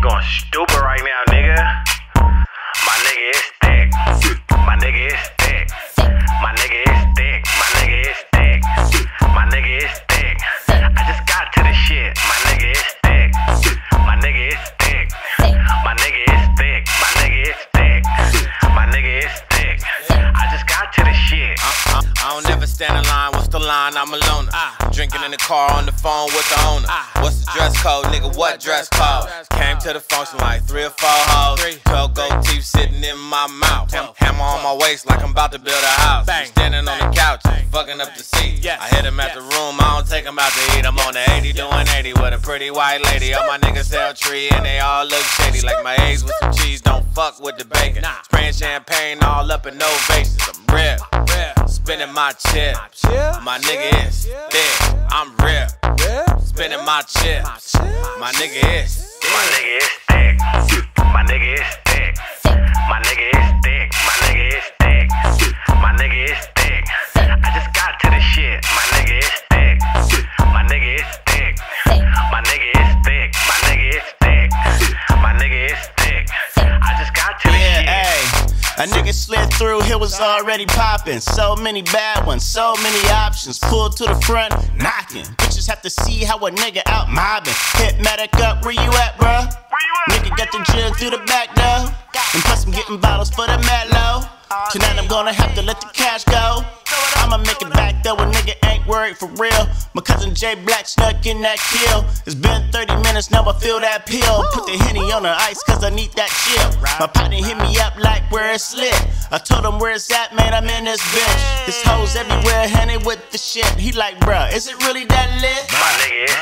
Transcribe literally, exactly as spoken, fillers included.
going stupid right now, nigga. My nigga is thick. My nigga is thick. My nigga is thick. My nigga is thick. My nigga is thick. I just got to the shit. My nigga is thick. My nigga is thick. My nigga is thick. My nigga is thick. My nigga is thick. I just got to the shit. I, I, I don't never stand in line. What's the line? I'm alone. I'm drinking in the car on the phone with the owner. What's the dress code, nigga? What dress code? Came to the function like three or four hoes. twelve gold teeth sitting in my mouth. Hammer on my waist like I'm about to build a house. I'm standing on the couch, fucking up the seat. I hit him at the room, I don't take him out to eat. I'm on the eighty doing eighty with a pretty white lady. All my niggas sell tree and they all look shady. Like my eggs with some cheese, don't fuck with the bacon. Spraying champagne all up in ovations. I'm real, spinning my chip. My nigga is thick, I'm real. Spinning my chips. My nigga is. My nigga is thick. My nigga is thick. My nigga is thick. My nigga is thick. My nigga is thick. I just got to the shit. My nigga is thick. My nigga is thick. My nigga is thick. My nigga is thick. My nigga is thick. I just got to the yeah, shit. Ay. A nigga slid through, here was already popping. So many bad ones, so many options. Pulled to the front, knocking. Bitches have to see how a nigga out mobbing. Hit medic up, where you at, bruh? Nigga got the gin through the back though. And plus I'm getting bottles for the mad low. Tonight I'm gonna have to let the cash go. I'ma make it back though, a nigga ain't worried for real. My cousin Jay Black snuck in that kill. It's been thirty minutes, now I feel that pill. Put the Henny on the ice cause I need that chill. My partner hit me up like where it's lit. I told him where it's at, man, I'm in this bitch. This hoes everywhere, Henny with the shit. He like, bruh, is it really that lit? My nigga is